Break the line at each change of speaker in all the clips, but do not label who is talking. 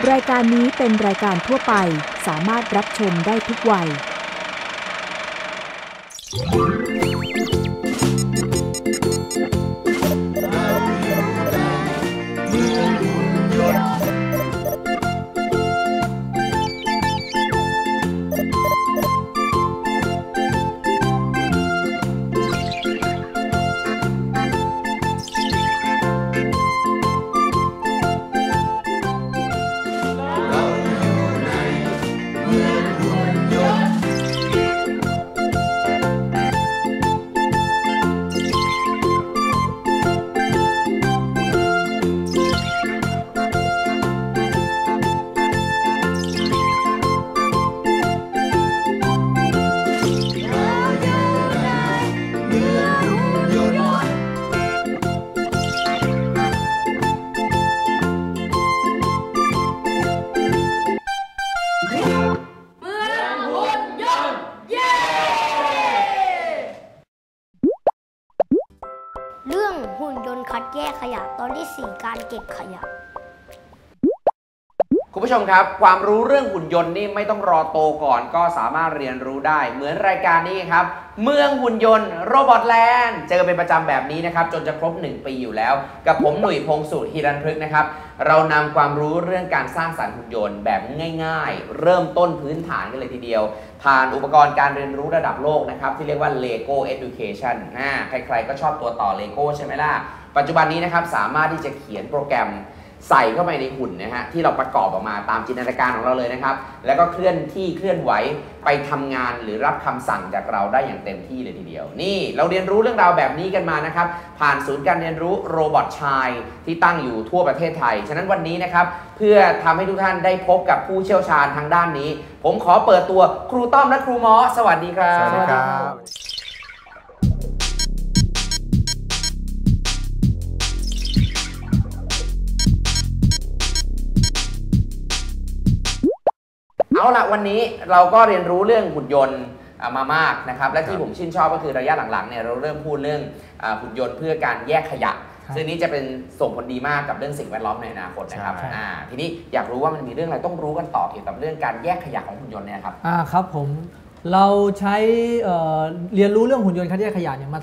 รายการนี้เป็นรายการทั่วไปสามารถรับชมได้ทุกวัย
เรื่องหุ่นยนต์คัดแยกขยะตอนที่ 4 การเก็บขยะ
คุณผู้ชมครับความรู้เรื่องหุ่นยนต์นี่ไม่ต้องรอโตก่อนก็สามารถเรียนรู้ได้เหมือนรายการนี้ครับเมืองหุ่นยนต์โรบอทแลนด์เจอเป็นประจำแบบนี้นะครับจนจะครบ1 ปีอยู่แล้วกับผมหนุ่ยพงษ์สุฮิรัญพฤกษ์นะครับเรานำความรู้เรื่องการสร้างสรรค์หุ่นยนต์แบบง่ายๆเริ่มต้นพื้นฐานกันเลยทีเดียวผ่านอุปกรณ์การเรียนรู้ระดับโลกนะครับที่เรียกว่า Lego Education ใครๆก็ชอบตัวต่อ Lego ใช่ไหมล่ะปัจจุบันนี้นะครับสามารถที่จะเขียนโปรแกรมใส่เข้าไปในหุ่นนะฮะที่เราประกอบออกมาตามจินตนาการของเราเลยนะครับแล้วก็เคลื่อนไหวไปทำงานหรือรับคำสั่งจากเราได้อย่างเต็มที่เลยทีเดียวนี่เราเรียนรู้เรื่องราวแบบนี้กันมานะครับผ่านศูนย์การเรียนรู้โรบอทชายที่ตั้งอยู่ทั่วประเทศไทยฉะนั้นวันนี้นะครับเพื่อทำให้ทุกท่านได้พบกับผู้เชี่ยวชาญทางด้านนี้ผมขอเปิดตัวครูต้อมและครูม้อสวัสดีครับ
สวัสดีครับ
เอาละวันนี้เราก็เรียนรู้เรื่องหุ่นยนต์มามากนะครับและที่ผมชื่นชอบก็คือระยะหลังๆเนี่ยเราเริ่มพูดเรื่องหุ่นยนต์เพื่อการแยกขยะซึ่งนี้จะเป็นส่งผลดีมากกับเรื่องสิ่งแวดล้อมในอนาคตนะครับทีนี้อยากรู้ว่ามันมีเรื่องอะไรต้องรู้กันต่อเกี่ยวกับเรื่องการแยกขยะของหุ่นยนต์เนี่ยครับ
ครับผมเราใช้เรียนรู้เรื่องหุ่นยนต์คัดแยกขยะเนี่ยมา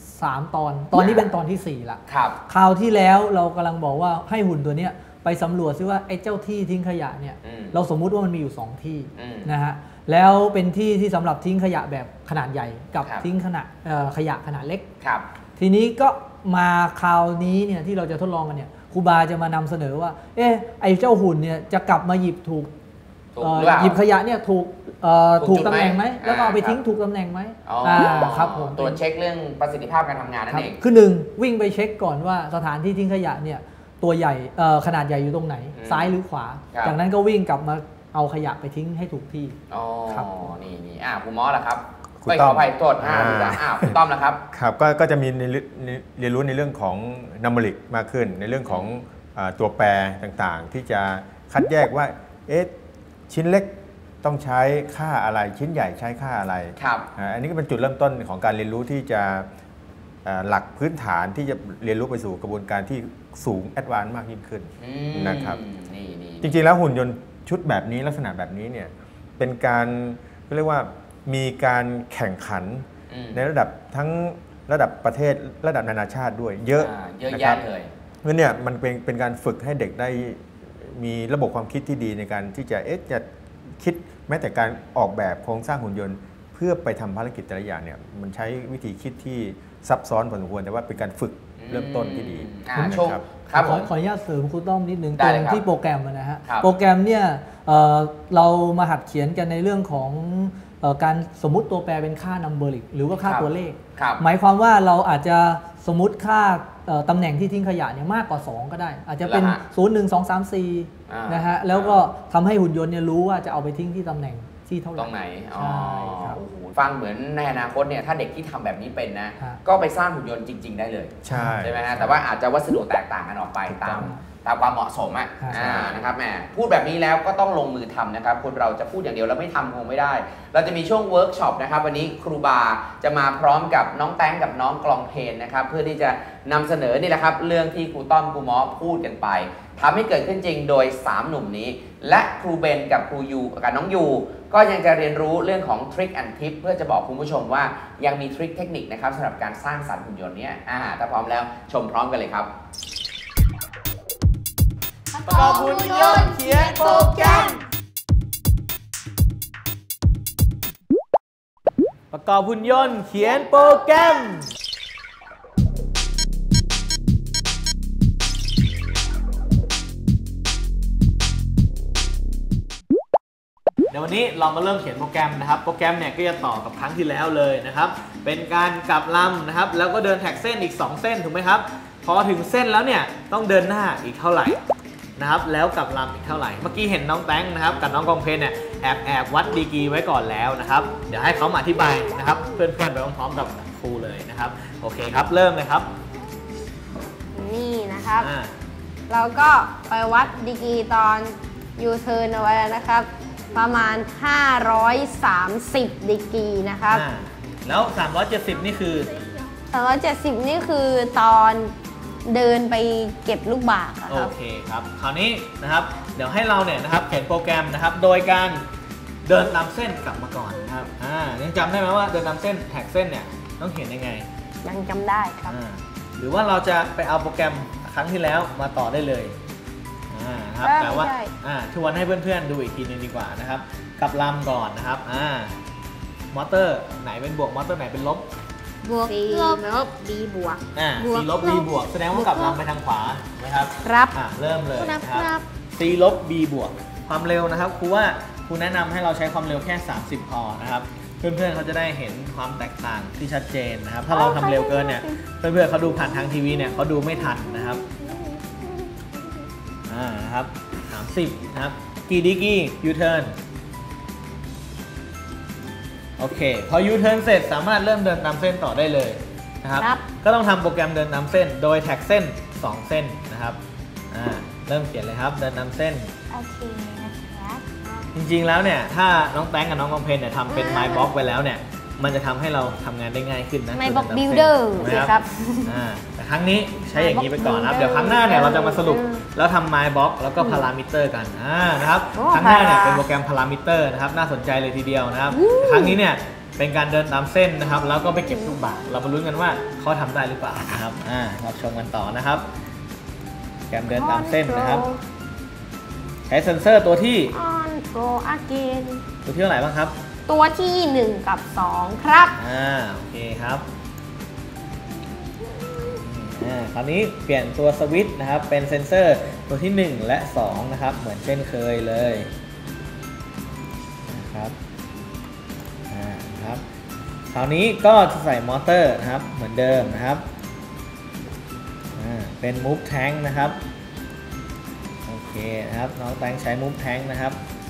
3 ตอนนี้เป็นตอนที่4ละคราวที่แล้วเรากำลังบอกว่าให้หุ่นตัวเนี้ยไปสำรวจซิว่าไอ้เจ้าที่ทิ้งขยะเนี่ยเราสมมุติว่ามันมีอยู่2 ที่นะฮะแล้วเป็นที่สำหรับทิ้งขยะแบบขนาดใหญ่กับทิ้งขยะขนาดเล็กทีนี้ก็มาคราวนี้เนี่ยที่เราจะทดลองกันเนี่ยครูบาจะมานำเสนอว่าไอ้เจ้าหุ่นเนี่ยจะกลับมาหยิบหยิบขยะเนี่ยถูกตำแหน่งไหมแล้วก็เอาไปทิ้งถูกตำแหน่งไหมครับผม
ตรวจเช็คเรื่องประสิทธิภาพการทำงานนั่นเอง
คือ1วิ่งไปเช็คก่อนว่าสถานที่ทิ้งขยะเนี่ยตัวใหญ่ขนาดใหญ่อยู่ตรงไหนซ้ายหรือขวาจากนั้นก็วิ่งกลับมาเอาขยะไปทิ้งให้ถูกที่
ครับนี่คุณม้อล่ะครับไม่ขออภัยโทษคุณต้อมนะครับ
ครับก็จะมีเรียนรู้ในเรื่องของนัมเบริกมากขึ้นในเรื่องของตัวแปรต่างๆที่จะคัดแยกว่าชิ้นเล็กต้องใช้ค่าอะไรชิ้นใหญ่ใช้ค่าอะไรอันนี้ก็เป็นจุดเริ่มต้นของการเรียนรู้ที่จะหลักพื้นฐานที่จะเรียนรู้ไปสู่กระบวนการที่สูงแอดวานซ์มากยิ่งขึ้นนะครับจริงๆแล้วหุ่นยนต์ชุดแบบนี้ลักษณะแบบนี้เนี่ยเป็นการเรียกว่ามีการแข่งขันในระดับทั้งระดับประเทศระดับนานาชาติด้วยเยอะ
นะครับ
เพราะเนี่ยมันเป็นการฝึกให้เด็กได้มีระบบความคิดที่ดีในการที่จะคิดแม้แต่การออกแบบโครงสร้างหุ่นยนต์เพื่อไปทำภารกิจแต่ละอย่างเนี่ยมันใช้วิธีคิดที่ซับซ้อนพอสมควรแต่ว่าเป็นการฝึกเริ่มต้นที่ดี
นะครับขออนุญาตเสริมครูต้อมนิดนึงตรงที่โปรแกรมนะฮะโปรแกรมเนี่ยเรามาหัดเขียนกันในเรื่องของการสมมุติตัวแปรเป็นค่า numeric หรือว่าค่าตัวเลขหมายความว่าเราอาจจะสมมุติค่าตำแหน่งที่ทิ้งขยะเนี่ยมากกว่า2ก็ได้อาจจะเป็น0 1 2 3 4นะฮะแล้วก็ทำให้หุ่นยนต์เนี่ยรู้ว่าจะเอาไปทิ้งที่ตำแหน่งที่เท่าไหร่
ตรงไหนฟังเหมือนในอนาคตเนี่ยถ้าเด็กที่ทำแบบนี้เป็นนะก็ไปสร้างหุ่นยนต์จริงๆได้เลยใช่ไหมฮะแต่ว่าอาจจะวัสดุแตกต่างกันออกไปตามความเหมาะสมนะครับแม่พูดแบบนี้แล้วก็ต้องลงมือทำนะครับคนเราจะพูดอย่างเดียวแล้วไม่ทำคงไม่ได้เราจะมีช่วงเวิร์กช็อปนะครับวันนี้ครูบาจะมาพร้อมกับน้องแตงกับน้องกลองเพลนนะครับเพื่อที่จะนำเสนอนี่แหละครับเรื่องที่ครูต้อมครูม้อพูดกันไปทำให้เกิดขึ้นจริงโดย 3 หนุ่มนี้และครูเบนกับครูยูกับน้องยูก็ยังจะเรียนรู้เรื่องของทริคแอนด์ทิปเพื่อจะบอกคุณผู้ชมว่ายังมีทริคเทคนิคนะครับสำหรับการสร้างสรรค์หุ่นยนต์เนี้ยถ้าพร้อมแล้วชมพร้อมกันเลยครับ
ประกอบหุ่นยนต์เขียนโปรแกรมประกอบหุ่นยนต์เขียนโปรแกรมเดี๋ยววันนี้เรามาเริ่มเขียนโปรแกรมนะครับโปรแกรมเนี่ยก็จะต่อกับครั้งที่แล้วเลยนะครับเป็นการกลับลำนะครับแล้วก็เดินแท็กเส้นอีก2เส้นถูกไหมครับพอถึงเส้นแล้วเนี่ยต้องเดินหน้าอีกเท่าไหร่นะครับแล้วกลับลำอีกเท่าไหร่เมื่อกี้เห็นน้องแตงนะครับกับน้องกองเพนเนี่ยแอบวัดดีกรีไว้ก่อนแล้วนะครับเดี๋ยวให้เขามาอธิบายนะครับเพื่อนๆไปพร้อมๆกับครูเลยนะครับโอเคครับเริ่มเลยครับ
นี่นะครับเราก็ไปวัดดีกรีตอนยูเทิร์นเอาไว้แล้วนะครับประมาณ530ดีกรีนะครับ
แล้ว370นี่คือ
370นี่คือตอนเดินไปเก็บลูกบาศก์
โอเคครับคราวนี้นะครับเดี๋ยวให้เราเนี่ยนะครับเขียนโปรแกรมนะครับโดยการเดินตามเส้นกลับมาก่อนนะครับยังจำได้ไหมว่าเดินตามเส้นแท็กเส้นเนี่ยต้องเขียนยังไง
ยังจำได้ครับ
หรือว่าเราจะไปเอาโปรแกรมครั้งที่แล้วมาต่อได้เลยครับแต่ว่าทวนให้เพื่อนๆดูอีกทีนึงดีกว่านะครับกลับลำก่อนนะครับมอเตอร์ไหนเป็นบวกมอเตอร์ไหนเป็นลบบ
วกลบ b บวก
c ลบ b บวกแสดงว่ากลับลำไปทางขวาไหมครับ
ครับ
เริ่มเลยนะครับ c ลบ b บวกความเร็วนะครับครูว่าครูแนะนำให้เราใช้ความเร็วแค่30พอนะครับเพื่อนๆเขาจะได้เห็นความแตกต่างที่ชัดเจนนะครับถ้าเราทำเร็วเกินเนี่ยเพื่อนๆเขาดูผ่านทางทีวีเนี่ยเขาดูไม่ทันนะครับนะครับ30นะครับกี่ดีกรียูเทิร์นโอเคพอยูเทิร์นเสร็จสามารถเริ่มเดินตามเส้นต่อได้เลยนะครับก็ต้องทำโปรแกรมเดินตามเส้นโดยแท็กเส้น2เส้นนะครับเริ่มเขียนเลยครับเดินตามเส้น
โอเคนะครับ
จริงๆแล้วเนี่ยถ้าน้องแตงกับน้องกองเพนเนี่ยทำเป็น My Box ไว้แล้วเนี่ยมันจะทำให้เราทำงานได้ง่ายขึ้นนะ
My Box Builder ครับ
แต่ครั้งนี้ใช้อย่างนี้ไปก่อนนะครับเดี๋ยวครั้งหน้าเนี่ยเราจะมาสรุปแล้วทำ My Box แล้วก็ Parameter กันนะครับครั้งหน้าเนี่ยเป็นโปรแกรม Parameter นะครับน่าสนใจเลยทีเดียวนะครับครั้งนี้เนี่ยเป็นการเดินตามเส้นนะครับแล้วก็ไปเก็บลูกบาศก์เรามาลุ้นกันว่าเขาทำได้หรือเปล่านะครับเราชมกันต่อนะครับโปรแกรมเดินตามเส้นนะครับใช้เซนเซอร์ตัวที่ตัวที่เท่าไหร่บ้างครับ
ตัวที่1กับ2ครับ
โอเคครับคราวนี้เปลี่ยนตัวสวิตช์นะครับเป็นเซ็นเซอร์ตัวที่1และ2นะครับเหมือนเช่นเคยเลยนะครับครับคราวนี้ก็จะใส่มอเตอร์นะครับเหมือนเดิมนะครับเป็น Move Tank นะครับโอเคนะครับน้องแตงใช้ Move Tank นะครับ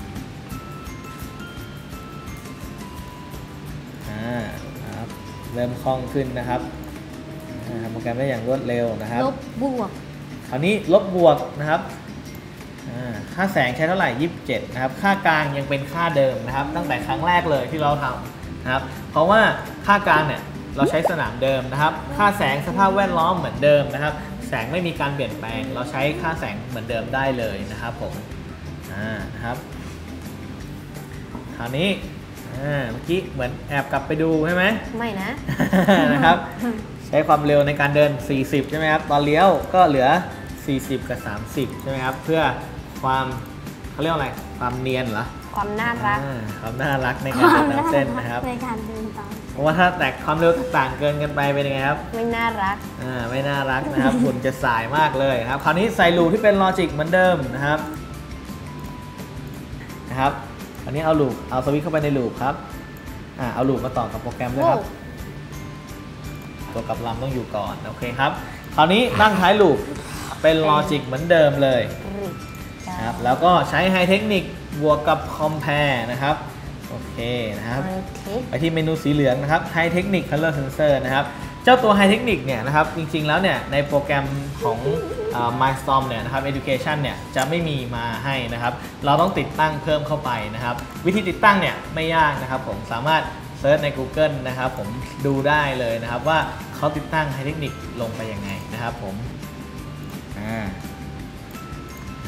เริ่มคล่องขึ้นนะครับทำโปรแกรมได้อย่างรวดเร็วนะครับ
ลบบวก
คราวนี้ลบบวกนะครับค่าแสงใช้เท่าไหร่27นะครับค่ากลางยังเป็นค่าเดิมนะครับตั้งแต่ครั้งแรกเลยที่เราทำนะครับเพราะว่าค่ากลางเนี่ยเราใช้สนามเดิมนะครับค่าแสงสภาพแวดล้อมเหมือนเดิมนะครับแสงไม่มีการเปลี่ยนแปลงเราใช้ค่าแสงเหมือนเดิมได้เลยนะครับผมนะครับคราวนี้เมื่อกี้เหมือนแอบกลับไปดูใช่ไหม
ไม่นะ
นะครับใช้ความเร็วในการเดิน40ใช่ไหมครับตอนเลี้ยวก็เหลือ40กับ30ใช่ไหมครับเพื่อความเขาเรียกอะไรความเนียนเหรอ
ความน่ารัก
ความน่ารักในการเดินตามเส้นนะครับ
ในการเดินตาม
เพราะว่าถ้าแตกความเร็วต่างเกินกันไปเป็นยังไงครับ
ไม่น่ารัก
ไม่น่ารักนะครับหุ่นจะสายมากเลยครับคราวนี้ใส่ลูปที่เป็นลอจิกเหมือนเดิมนะครับอันนี้เอาสวิตช์เข้าไปในลูปครับเอาลูปมาต่อกับโปรแกรมด้วยครับตัวกับลำต้องอยู่ก่อนโอเคครับคราวนี้ตั้งท้ายลูปเป็นลอจิกเหมือนเดิมเลยนะครับแล้วก็ใช้ไฮเทคนิคบวกกับคอมแพร์นะครับโอเคนะครับไปที่เมนูสีเหลืองนะครับไฮเทคนิค Color Sensor นะครับเจ้าตัวไฮเทคนิคเนี่ยนะครับจริงๆแล้วเนี่ยในโปรแกรมของMindstorm เนี่ยนะครับ Education เนี่ยจะไม่มีมาให้นะครับเราต้องติดตั้งเพิ่มเข้าไปนะครับวิธีติดตั้งเนี่ยไม่ยากนะครับผมสามารถเซิร์ชใน Google นะครับผมดูได้เลยนะครับว่าเขาติดตั้งไฮเทคนิคลงไปยังไงนะครับผม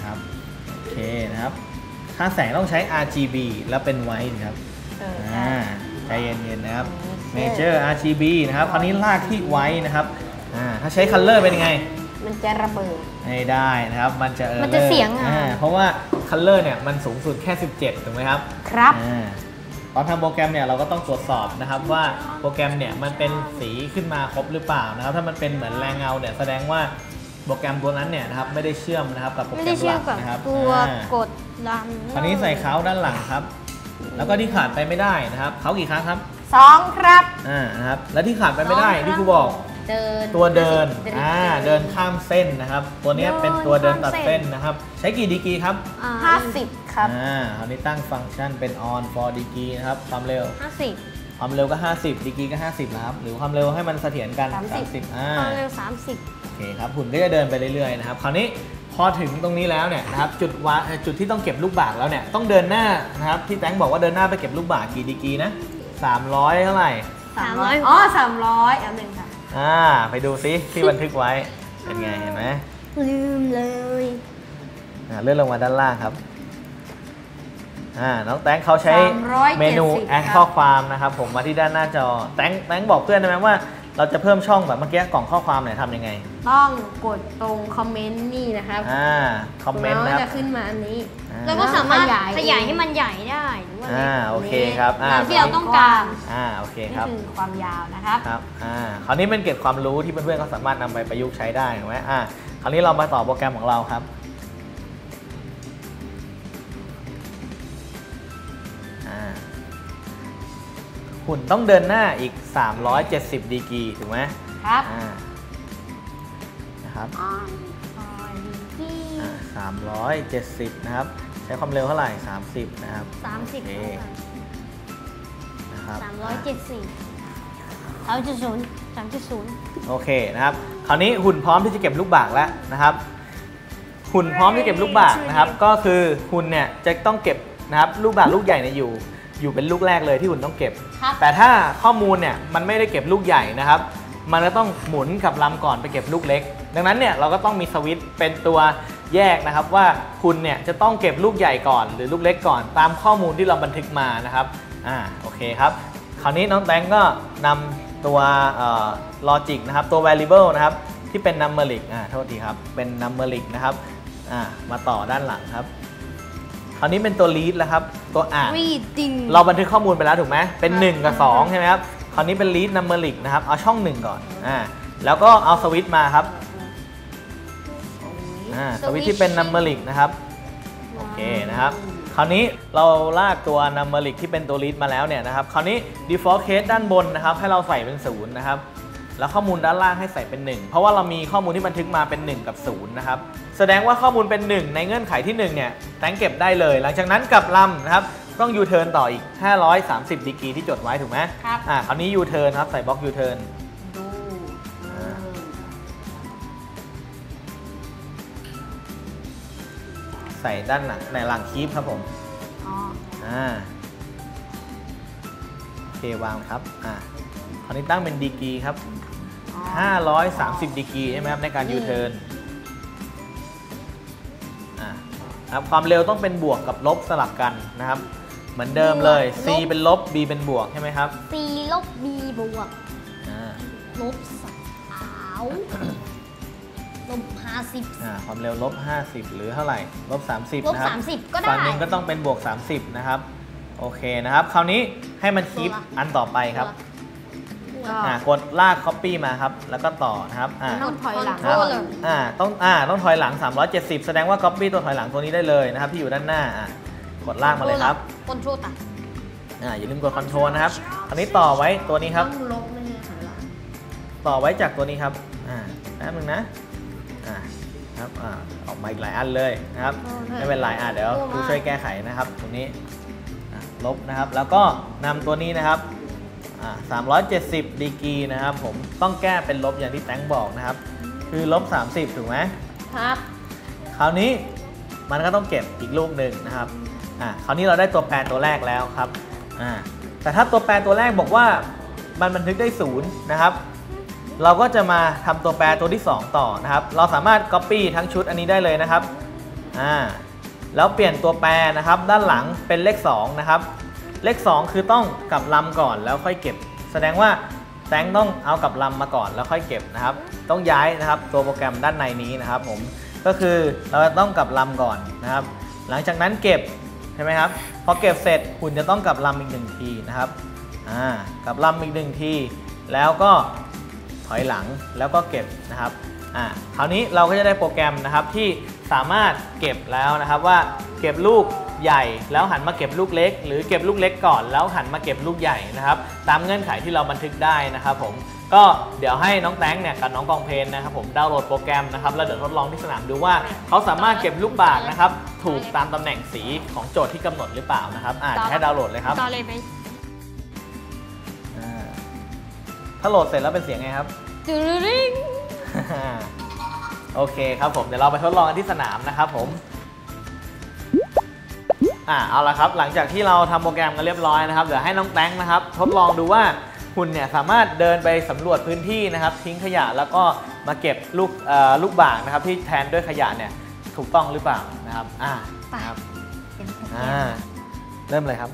นะครับโอเคนะครับค่าแสงต้องใช้ RGB แล้วเป็น white นะครับใจเย็นๆนะครับ Major RGB นะครับคราวนี้ลากที่ white นะครับถ้าใช้ color เป็นยังไง
มันจะระเบิด
ไม่ได้นะครับมันจะ
เสียง
เพราะว่า color เนี่ยมันสูงสุดแค่17ถูกไหมครับ
ครับ
ตอนทำโปรแกรมเนี่ยเราก็ต้องตรวจสอบนะครับว่าโปรแกรมเนี่ยมันเป็นสีขึ้นมาครบหรือเปล่านะครับถ้ามันเป็นเหมือนแรงเงาเนี่ยแสดงว่าโปรแกรมตัวนั้นเนี่ยนะครับไม่ได้เชื่อมนะครับกับโปรแกรมหลักนะครับ
ตัวกดดัน
คราวนี้ใส่เขาด้านหลังครับแล้วก็ที่ขาดไปไม่ได้นะครับเขากี่ครั้งครับ
2ครับ
นะครับแล้วที่ขาดไปไม่ได้ที่ครูบอกตัวเดินเดินข้ามเส้นนะครับตัวนี้เป็นตัวเดินตัดเส้นนะครับใช้กี่ดีกรีครับ
50ครับ
คราวนี้ตั้งฟังก์ชันเป็น on for degree นะครับความเร็ว
50
ความเร็วก็50ดีกรีก็50นะครับหรือความเร็วให้มันเสถียรกัน30
ความเร็ว30
โอเคครับหุ่นก็จะเดินไปเรื่อยๆนะครับคราวนี้พอถึงตรงนี้แล้วเนี่ยนะครับจุดที่ต้องเก็บลูกบากแล้วเนี่ยต้องเดินหน้านะครับที่แตงบอกว่าเดินหน้าไปเก็บลูกบากกี่ดีกรีนะ300เท่าไหร่
300อ๋อ300เอาหนึ่งค่ะ
ไปดูซิที่บันทึกไว้เป็นไงเห็นไหม
ลืมเลย
เลื่อนลงมาด้านล่างครับน้องแตงเขาใช้เมนูแอดข้อความนะครับผมมาที่ด้านหน้าจอแตงบอกเพื่อนได้ไหมว่าเราจะเพิ่มช่องแบบเมื่อกี้กล่องข้อความไหนทำยังไง
ต้องกดตรงคอมเมนต์นี่นะครับ
คอมเมนต์นะครับ
จะขึ้นมาอันนี้
แล้วก็สามารถขยายให้มันใหญ่ได้หรือว่า
โอเคครับ
ที่เราต้องการ
โอเคครับ
นี่คือความยาวนะครับ
ครับคราวนี้เป็นเก็บความรู้ที่เพื่อนๆเขาสามารถนำไปประยุกต์ใช้ได้ถูกไหมคราวนี้เรามาต่อโปรแกรมของเราครับหุ่นต้องเดินหน้าอีก370ดีกรีถูกไหม
ครับ
นะครับ370นะครับใช้ความเร็วเท่าไหร่30นะครับ
30
นะครับ
370
โอเคนะครับคราวนี้หุ่นพร้อมที่จะเก็บลูกบากแล้วนะครับหุ่นพร้อมที่เก็บลูกบากนะครับก็คือหุ่นเนี่ยจะต้องเก็บนะครับลูกบากลูกใหญ่เนี่ยอยู่เป็นลูกแรกเลยที่หุ่นต้องเก็บแต่ถ้าข้อมูลเนี่ยมันไม่ได้เก็บลูกใหญ่นะครับมันก็ต้องหมุนกับลำก่อนไปเก็บลูกเล็กดังนั้นเนี่ยเราก็ต้องมีสวิตช์เป็นตัวแยกนะครับว่าคุณเนี่ยจะต้องเก็บลูกใหญ่ก่อนหรือลูกเล็กก่อนตามข้อมูลที่เราบันทึกมานะครับโอเคครับคราวนี้น้องแตงก็นำตัวlogic นะครับตัว variable นะครับที่เป็น numeric โทษทีครับเป็น numeric นะครับมาต่อด้านหลังครับคราวนี้เป็นตัว read แล้วครับตัวอ่านเราบันทึกข้อมูลไปแล้วถูกไหมเป็น1กับ2ใช่ไหมครับคราวนี้เป็น read numeric นะครับเอาช่อง1ก่อนแล้วก็เอาสวิตช์มาครับสวิตช์ที่เป็น numeric นะครับโอเคนะครับคราวนี้เราลากตัว numeric ที่เป็นตัว read มาแล้วเนี่ยนะครับคราวนี้ default case ด้านบนนะครับให้เราใส่เป็น0นะครับแล้วข้อมูลด้านล่างให้ใส่เป็น1เพราะว่าเรามีข้อมูลที่บันทึกมาเป็น1กับ0นะครับแสดงว่าข้อมูลเป็น1ในเงื่อนไขที่1เนี่ยแตงเก็บได้เลยหลังจากนั้นกลับลำนะครับต้อง U turn ต่ออีก530ดีกรีที่จดไว้ถูกไหม
ครับ
คราวนี้ U turn ครับใส่บล็อก U turn ใส่ด้านหลังในหลังคีปครับผมโอเควางครับคราวนี้ตั้งเป็นดีกรีครับ530ดีกรีใช่ไหมครับในการ U turn ครับความเร็วต้องเป็นบวกกับลบสลับกันนะครับเหมือนเดิมเลย C เป็นลบ B เป็นบวกใช่ไหมครับ
C ลบ B บวกลบลบ50
ความเร็วลบ50หรือเท่าไหร่ลบ30
ลบ
นะครับ
30ก็ได้
ฝั่งนึงก็ต้องเป็นบวก30นะครับโอเคนะครับคราวนี้ให้มันคีปอันต่อไปครับกดลาก copy มาครับแล้วก็ต่อนะครับ
ต้องถอยหลัง
ต้องถอยหลัง370แสดงว่า copy ตัวถอยหลังตัวนี้ได้เลยนะครับที่อยู่ด้านหน้ากดลากมาเลยครับ
control ตัด
อย่าลืมกด control นะครับอันนี้ต่อไว้ตัวนี้ครับต่อไว้จากตัวนี้ครับแป๊บนึงนะครับออกมาอีกหลายอันเลยนะครับไม่เป็นไรเดี๋ยวครูช่วยแก้ไขนะครับตรงนี้ลบนะครับแล้วก็นำตัวนี้นะครับ370ดีกรีนะครับผมต้องแก้เป็นลบอย่างที่แตงบอกนะครับคือลบ30ถูกไหม
ครับ
คราวนี้มันก็ต้องเก็บอีกลูกหนึ่งนะครับคราวนี้เราได้ตัวแปรตัวแรกแล้วครับแต่ถ้าตัวแปรตัวแรกบอกว่ามันบันทึกได้0นะครับเราก็จะมาทำตัวแปรตัวที่2ต่อนะครับเราสามารถ copy ทั้งชุดอันนี้ได้เลยนะครับแล้วเปลี่ยนตัวแปรนะครับด้านหลังเป็นเลข2นะครับเลข2คือต้องกลับลำก่อนแล้วค่อยเก็บแสดงว่าแตงต้องเอากลับลำมาก่อนแล้วค่อยเก็บนะครับต้องย้ายนะครับตัวโปรแกรมด้านในนี้นะครับผมก็คือเราต้องกลับลำก่อนนะครับหลังจากนั้นเก็บใช่ไหมครับพอเก็บเสร็จหุ่นจะต้องกลับลำอีก1ทีนะครับกลับลำอีก1ทีแล้วก็ถอยหลังแล้วก็เก็บนะครับคราวนี้เราก็จะได้โปรแกรมนะครับที่สามารถเก็บแล้วนะครับว่าเก็บลูกใหญ่แล้วหันมาเก็บลูกเล็กหรือเก็บลูกเล็กก่อนแล้วหันมาเก็บลูกใหญ่นะครับตามเงื่อนไขที่เราบันทึกได้นะครับผมก็เดี๋ยวให้น้องแตงเนี่ยกับน้องกองเพลนะครับผมดาวน์โหลดโปรแกรมนะครับแล้วเดี๋ยวทดลองที่สนามดูว่าเขาสามารถเก็บลูกบาศก์นะครับถูกตามตำแหน่งสีของโจทย์ที่กำหนดหรือเปล่านะครับจะให้ดาวน์โหลดเลยครับ
ต่อเลยไหม
ถ้าโหลดเสร็จแล้วเป็นเสียงไงครับ
จุ๊ริง
โอเคครับผมเดี๋ยวเราไปทดลองกันที่สนามนะครับผมเอาละครับหลังจากที่เราทำโปรแกรมกันเรียบร้อยนะครับเดี๋ยวให้น้องแตงนะครับทดลองดูว่าหุ่นเนี่ยสามารถเดินไปสำรวจพื้นที่นะครับทิ้งขยะแล้วก็มาเก็บลูกบาศก์นะครับที่แทนด้วยขยะเนี่ยถูกต้องหรือเปล่านะครับเริ่มเลยครับ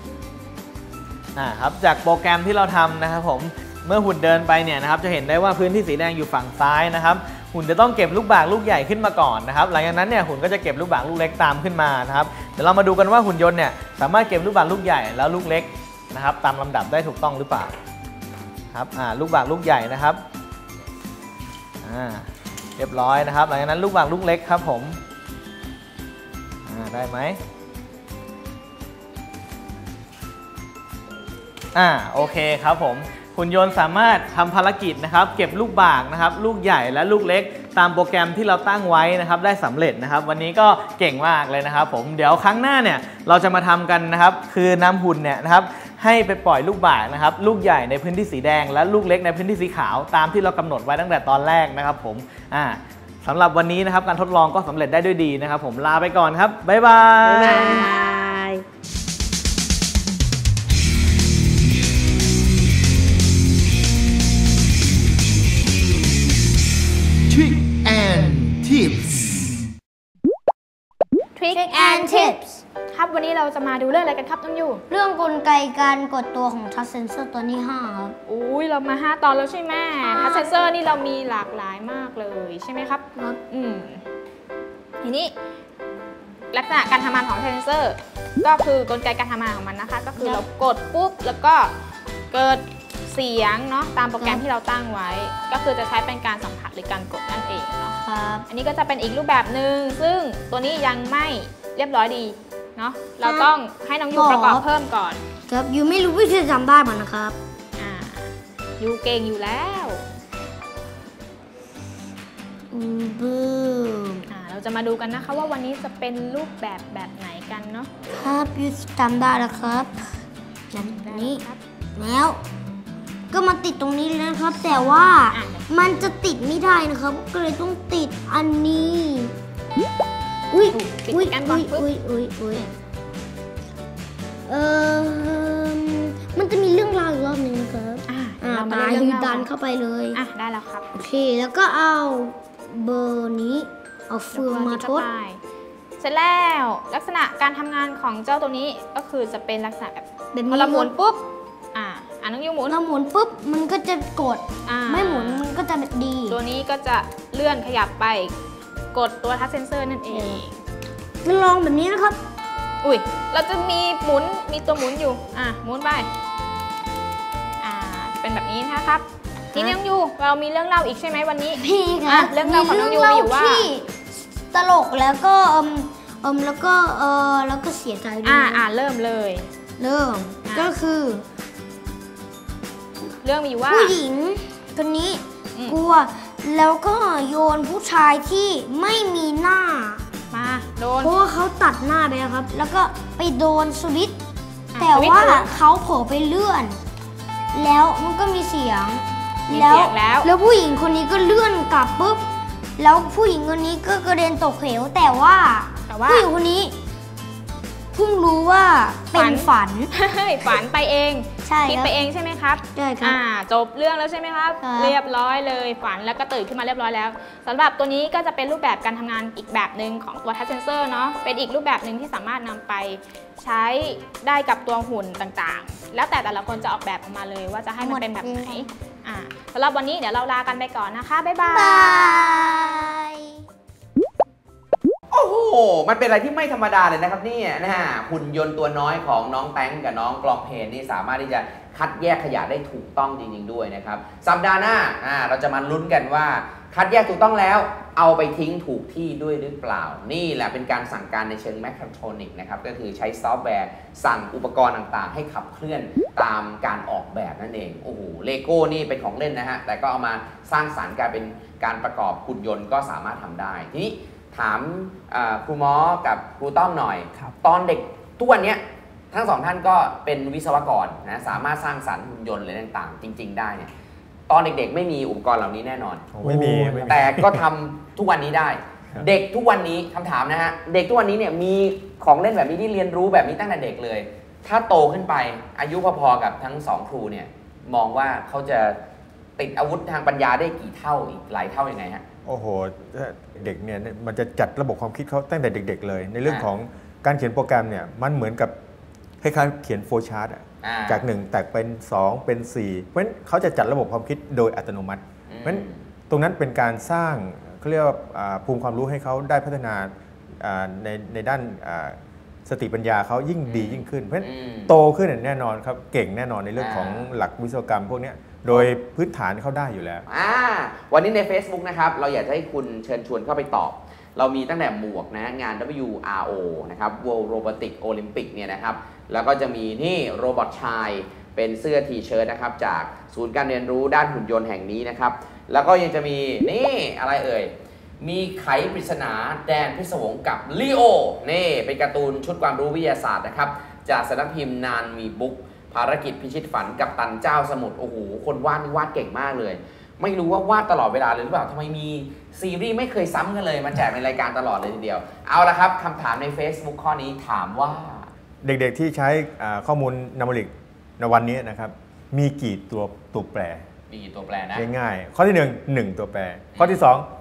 ครับจากโปรแกรมที่เราทำนะครับผมเมื่อหุ่นเดินไปเนี่ยนะครับจะเห็นได้ว่าพื้นที่สีแดงอยู่ฝั่งซ้ายนะครับหุ่นจะต้องเก็บลูกบาศก์ลูกใหญ่ขึ้นมาก่อนนะครับหลังจากนั้นเนี่ยหุ่นก็จะเก็บลูกบาศก์ลูกเล็กตามขึ้นมานะครับเดี๋ยวเรามาดูกันว่าหุ่นยนต์เนี่ยสามารถเก็บลูกบาศก์ลูกใหญ่แล้วลูกเล็กนะครับตามลำดับได้ถูกต้องหรือเปล่าครับลูกบาศก์ลูกใหญ่นะครับเรียบร้อยนะครับหลังจากนั้นลูกบาศก์ลูกเล็กครับผมได้ไหมโอเคครับผมหุ่นยนต์สามารถทำภารกิจนะครับเก็บลูกบาศก์นะครับลูกใหญ่และลูกเล็กตามโปรแกรมที่เราตั้งไว้นะครับได้สำเร็จนะครับวันนี้ก็เก่งมากเลยนะครับผมเดี๋ยวครั้งหน้าเนี่ยเราจะมาทำกันนะครับคือนำหุ่นเนี่ยนะครับให้ไปปล่อยลูกบาศก์นะครับลูกใหญ่ในพื้นที่สีแดงและลูกเล็กในพื้นที่สีขาวตามที่เรากำหนดไว้ตั้งแต่ตอนแรกนะครับผมสำหรับวันนี้นะครับการทดลองก็สำเร็จได้ด้วยดีนะครับผมลาไปก่อนครับบ๊ายบาย
Trick and Tips
Trick and Tips
ครับวันนี้เราจะมาดูเรื่องอะไรกันครับน้องยู
เรื่องกลไกการกดตัวของทัชเซนเซอร์ตัวที่5ครับ
เรามา5ตอนแล้วใช่ไหมทัชเซนเซอร์นี่เรามีหลากหลายมากเลยใช่ไหมครับทีนี้ลักษณะการทำงานของทัชเซนเซอร์ก็คือกลไกการทำงานของมันนะคะก็คือเรากดปุ๊บแล้วก็เกิดเสียงเนาะตามโปรแกรมที่เราตั้งไว้ก็คือจะใช้เป็นการสัมผัสหรือการกดนั่นเองเนาะอันนี้ก็จะเป็นอีกรูปแบบหนึ่งซึ่งตัวนี้ยังไม่เรียบร้อยดีเนาะเราต้องให้น้องยูประกอบเพิ่มก่อน
ครับยูไม่รู้วิธีทำได้หมดนะครับ
ยูเก่งอยู่แล้วเราจะมาดูกันนะคะว่าวันนี้จะเป็นรูปแบบไหนกันเนาะ
ครับยูทำได้แล้วครับแบบนี้แล้วก็มาติดตรงนี้เลยนะครับแต่ว่ามันจะติดไม่ได้นะครับก็เลยต้องติดอันนี้มันจะมีเรื่องราวอีกรอบหนึ่งนะครับตายคือดันเข้าไปเลย
ได้แล้วครับ
โอเคแล้วก็เอาเบอร์นี้เอาฟืนมาทด
เสร็จแล้วลักษณะการทำงานของเจ้าตัวนี้ก็คือจะเป็นลักษณะแบบพอเราหมุนปุ๊บน้องยูหมุน
เราหมุนปุ๊บมันก็จะกดไม่หมุนมันก็จะดี
ตัวนี้ก็จะเลื่อนขยับไปกดตัวทัชเซนเซอร์นั่นเอง
ลองแบบนี้นะครับ
เราจะมีตัวหมุนอยู่หมุนไปเป็นแบบนี้นะครับทีนี้น้องยูเรามีเรื่องเล่าอีกใช่ไหมวันนี้
พี่ค่ะ
เรื่องเล่าของน้องยูมีอยู่ว่า
ตลกแล้วก็แล้วก็เสียใจด้วย
เริ่มเลย
ก็คือ
เรื่องมีอยู่ว่า
ผู้หญิงคนนี้กลัวแล้วก็โยนผู้ชายที่ไม่มีหน้า
มาโดน
เพราะว่าเขาตัดหน้าไปครับแล้วก็ไปโดนสวิตช์แต่ว่าเขาเผลอไปเลื่อนแล้วมันก็มีเสียงแล้วผู้หญิงคนนี้ก็เลื่อนกลับปุ๊บแล้วผู้หญิงคนนี้ก็กระเด็นตกเหวแต่ว่าผู้หญิงคนนี้เพิ่งรู้ว่าเป็นฝัน
ฝันไปเอง
ใช่
คิดไปเองใช่ไหมครับ
ใช่ครับ
จบเรื่องแล้วใช่ไหมครับ เรียบร้อยเลยฝันแล้วก็ตื่นขึ้นมาเรียบร้อยแล้วสำหรับตัวนี้ก็จะเป็นรูปแบบการทำงานอีกแบบหนึ่งของตัว Touch Sensor เนาะเป็นอีกรูปแบบหนึ่งที่สามารถนำไปใช้ได้กับตัวหุ่นต่างๆ แล้วแต่ละคนจะออกแบบออกมาเลยว่าจะให้มันเป็นแบบไหนสำหรับวันนี้เดี๋ยวเราลากันไปก่อนนะคะบ๊ายบาย
โอ้โห มันเป็นอะไรที่ไม่ธรรมดาเลยนะครับเนี่ยนะฮะหุ่นยนต์ตัวน้อยของน้องแตงกับน้องกลองเพลนนี่สามารถที่จะคัดแยกขยะได้ถูกต้องจริงๆด้วยนะครับสัปดาห์หน้าเราจะมาลุ้นกันว่าคัดแยกถูกต้องแล้วเอาไปทิ้งถูกที่ด้วยหรือเปล่านี่แหละเป็นการสั่งการในเชิงแมคคาทรอนิกส์นะครับก็คือใช้ซอฟต์แวร์สั่งอุปกรณ์ต่างๆให้ขับเคลื่อนตามการออกแบบนั่นเองโอ้โหเลโก้นี่เป็นของเล่นนะฮะแต่ก็เอามาสร้างสรรค์กลายเป็นการประกอบหุ่นยนต์ก็สามารถทำได้ทีนี้ถามครูหมอกับครูต้อมหน่อยตอนเด็กทุกวันนี้ทั้งสองท่านก็เป็นวิศวกรนะสามารถสร้างสรรค์หุ่นยนต์อะไรต่างๆจริงๆได้เนี่ยตอนเด็กๆไม่มีอุปกรณ์เหล่านี้แน่นอน
ไม่มี
แต่ก็ทำทุกวันนี้ได้เด็กทุกวันนี้คำถามนะฮะเด็กทุกวันนี้เนี่ยมีของเล่นแบบนี้ที่เรียนรู้แบบนี้ตั้งแต่เด็กเลยถ้าโตขึ้นไปอายุพอๆกับทั้งสองครูเนี่ยมองว่าเขาจะติดอาวุธทางปัญญาได้กี่เท่าอีกหลายเท่ายังไงฮะ
โอ้โหเด็กเนี่ยมันจะจัดระบบความคิดเขาตั้งแต่เด็กๆเลยในเรื่องของการเขียนโปรแกรมเนี่ยมันเหมือนกับคล้ายๆเขียนโฟล์ชาร์ตจาก1แตกเป็น2เป็น4เพราะฉะนั้นเขาจะจัดระบบความคิดโดยอัตโนมัติเพราะฉะนั้นตรงนั้นเป็นการสร้างเขาเรียกว่าภูมิความรู้ให้เขาได้พัฒนาในด้านสติปัญญาเขายิ่งดียิ่งขึ้นเพราะฉะนั้นโตขึ้นแน่นอนครับเก่งแน่นอนในเรื่องของหลักวิศวกรรมพวกนี้โดยพื้นฐานเขาได้อยู่แล้ว
วันนี้ใน Facebook นะครับเราอยากจะให้คุณเชิญชวนเข้าไปตอบเรามีตั้งแต่หมวกนะงาน WRO นะครับ World Robotic Olympic เนี่ยนะครับแล้วก็จะมีนี่โรบอทชายเป็นเสื้อทีเชิ้ตนะครับจากศูนย์การเรียนรู้ด้านหุ่นยนต์แห่งนี้นะครับแล้วก็ยังจะมีนี่อะไรเอ่ยมีไขปริศนาแดนพิศวงกับลีโอนี่เป็นการ์ตูนชุดความรู้วิทยาศาสตร์นะครับจากสำนักพิมพ์นานมีบุ๊กภารกิจพิชิตฝันกับตันเจ้าสมุทรโอ้โหคนวาดนี่วาดเก่งมากเลยไม่รู้ว่าวาดตลอดเวลาเลยหรือเปล่าทำไมมีซีรีส์ไม่เคยซ้ำกันเลยมาแจกในรายการตลอดเลยทีเดียวเอาละครับคำถามใน Facebook ข้อนี้ถามว่า
เด็กๆที่ใช้ข้อมูลนัมเบริกในวันนี้นะครับมีกี่ตัวแปร
มีกี่ตัวแปรนะ
ง่ายๆข้อที่1ตัวแปรข้อที่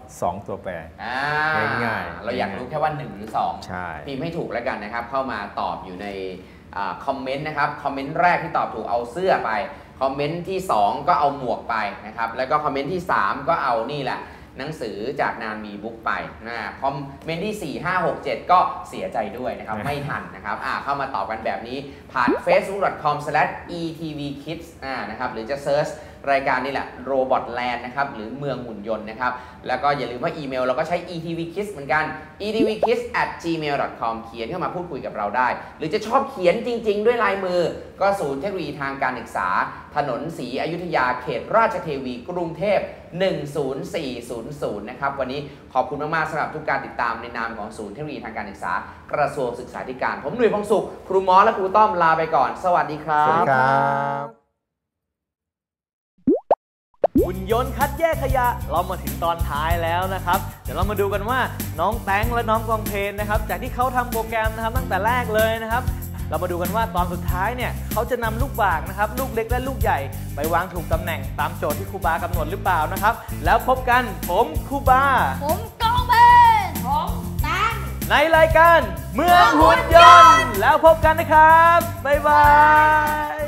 2ตัวแปรง่าย
ๆเราอยากรู้แค่ว่า1หรือ2
ใช่
พิมพ์ให้ถูกแล้วกันนะครับเข้ามาตอบอยู่ในคอมเมนต์นะครับคอมเมนต์แรกที่ตอบถูกเอาเสื้อไปคอมเมนต์ที่2ก็เอาหมวกไปนะครับแล้วก็คอมเมนต์ที่3ก็เอานี่แหละหนังสือจากนานมีบุ๊กไปคอมเมนต์ที่4 5 6 7ก็เสียใจด้วยนะครับไม่ทันนะครับเข้ามาตอบกันแบบนี้ผ่าน facebook.com/etvkids นะครับหรือจะเซิร์ชรายการนี่แหละ Robotland นะครับหรือเมืองหุ่นยนต์นะครับแล้วก็อย่าลืมว่าอีเมลเราก็ใช้ etvkids เหมือนกัน etvkids@gmail.com เขียนเข้ามาพูดคุยกับเราได้หรือจะชอบเขียนจริงๆด้วยลายมือก็ศูนย์เทคโนโลยีทางการศึกษาถนนศรีอยุธยาเขตราชเทวีกรุงเทพ10400นะครับวันนี้ขอบคุณมากๆสำหรับทุกการติดตามในนามของศูนย์เทคโนโลยีทางการศึกษากระทรวงศึกษาธิการผมหนุ่ยพงษ์สุขครูมอและครูต้อมลาไปก่อนสวัสดีครับ
สวัสดีครับ
หุ่นยนต์คัดแยกขยะเรามาถึงตอนท้ายแล้วนะครับเดี๋ยวเรามาดูกันว่าน้องแตงและน้องกองเพลนนะครับจากที่เขาทำโปรแกรมนะครับตั้งแต่แรกเลยนะครับเรามาดูกันว่าตอนสุดท้ายเนี่ยเขาจะนำลูกบากนะครับลูกเล็กและลูกใหญ่ไปวางถูกตำแหน่งตามโจทย์ที่ครูบากำหนดหรือเปล่านะครับแล้วพบกันผมครูบา
ผมกองเพลนผมแตง
ในรายการเมืองหุ่นยนต์แล้วพบกันนะครับบ๊ายบาย